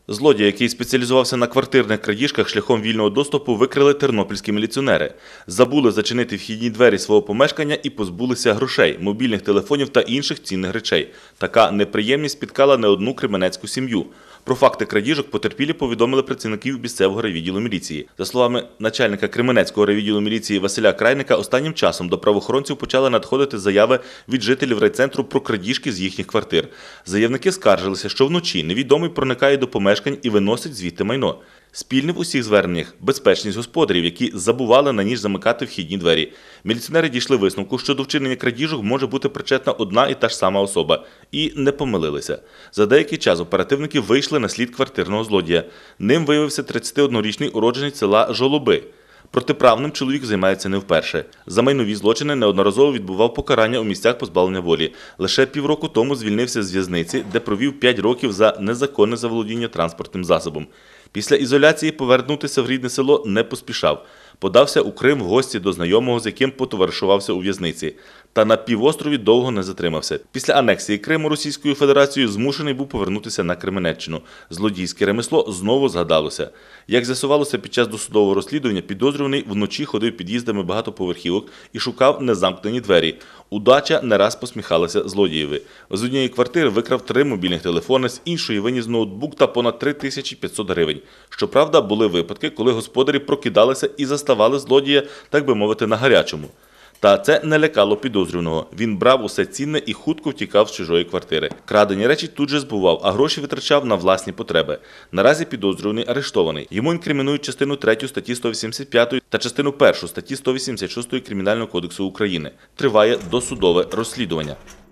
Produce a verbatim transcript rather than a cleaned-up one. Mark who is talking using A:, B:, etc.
A: Злодія, який спеціалізувався на квартирних крадіжках шляхом вільного доступу, викрили тернопільські міліціонери. Забули зачинити вхідні двері свого помешкання і позбулися грошей, мобільних телефонів та інших цінних речей. Така неприємність спіткала не одну кременецьку сім'ю. Про факти крадіжок потерпілі повідомили працівників місцевого райвідділу міліції. За словами начальника Кременецького райвідділу міліції Василя Крайника, останнім часом до правоохоронців почали надходити заяви від жителів райцентру про крадіжки з їхніх квартир. Заявники скаржилися, що вночі невідомий проникає до помешкань і виносить звідти майно. Спільне в усіх зверненнях – безпечність господарів, які забували на ніч замикати вхідні двері. Міліціонери дійшли висновку, що до вчинення крадіжок може бути причетна одна і та ж сама особа. І не помилилися. За деякий час оперативники вийшли на слід квартирного злодія. Ним виявився тридцятиоднорічний уродженець села Жолоби. Протиправним чоловік займається не вперше. За майнові злочини неодноразово відбував покарання у місцях позбавлення волі. Лише півроку тому звільнився з в'язниці, де провів п'ять років за незаконне заволодіння транспортним засобом. Після ізоляції повернутися в рідне село не поспішав. Подався у Крим в гості до знайомого, з яким потоваришувався у в'язниці. Та на півострові довго не затримався. Після анексії Криму Російською Федерацією змушений був повернутися на Кременеччину. Злодійське ремесло знову згадалося. Як з'ясувалося під час досудового розслідування, підозрюваний вночі ходив під'їздами багатоповерхівок і шукав незамкнені двері. Удача не раз посміхалася злодієві. З однієї квартири викрав три мобільних телефони, з іншої виніс ноутбук та понад три тисячі п'ятсот гривень. Щоправда, були випадки, коли господарі прокидалися і заставали злодія, так би мовити, на гарячому. Та це не лякало підозрюваного. Він брав усе цінне і хутко втікав з чужої квартири. Крадені речі тут же збував, а гроші витрачав на власні потреби. Наразі підозрюваний арештований. Йому інкримінують частину третю статті сто вісімдесят п'ять та частину першу статті сто вісімдесят шість Кримінального кодексу України. Триває досудове розслідування.